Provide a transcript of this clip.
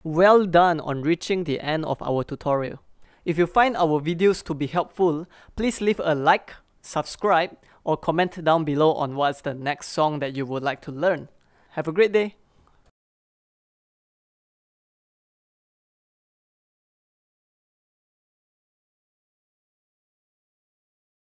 Well done on reaching the end of our tutorial. If you find our videos to be helpful, please leave a like, subscribe, or comment down below on what's the next song that you would like to learn. Have a great day!